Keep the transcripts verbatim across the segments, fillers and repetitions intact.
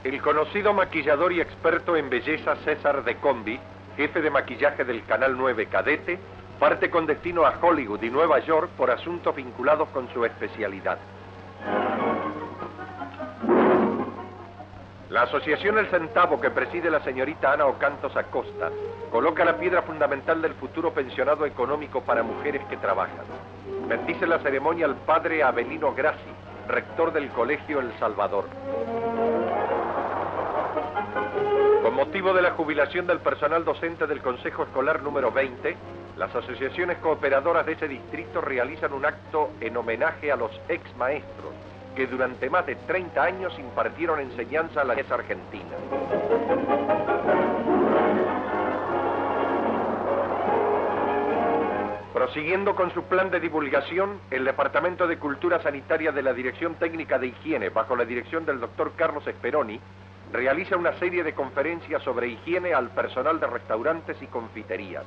El conocido maquillador y experto en belleza César de Combi, jefe de maquillaje del Canal nueve Cadete, parte con destino a Hollywood y Nueva York por asuntos vinculados con su especialidad. La asociación El Centavo, que preside la señorita Ana Ocantos Acosta, coloca la piedra fundamental del futuro pensionado económico para mujeres que trabajan. Bendice la ceremonia el padre Abelino Grassi, rector del Colegio El Salvador. Con motivo de la jubilación del personal docente del Consejo Escolar número veinte, las asociaciones cooperadoras de ese distrito realizan un acto en homenaje a los ex maestros que durante más de treinta años impartieron enseñanza a la niñez argentina. Prosiguiendo con su plan de divulgación, el Departamento de Cultura Sanitaria de la Dirección Técnica de Higiene, bajo la dirección del doctor Carlos Esperoni, realiza una serie de conferencias sobre higiene al personal de restaurantes y confiterías.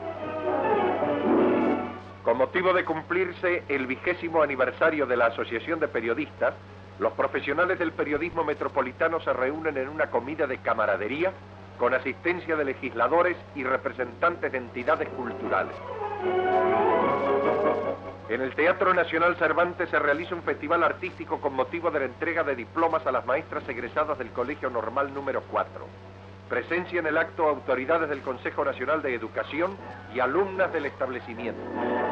Con motivo de cumplirse el vigésimo aniversario de la Asociación de Periodistas, los profesionales del periodismo metropolitano se reúnen en una comida de camaradería con asistencia de legisladores y representantes de entidades culturales. En el Teatro Nacional Cervantes se realiza un festival artístico con motivo de la entrega de diplomas a las maestras egresadas del Colegio Normal número cuatro. Presencia en el acto autoridades del Consejo Nacional de Educación y alumnas del establecimiento.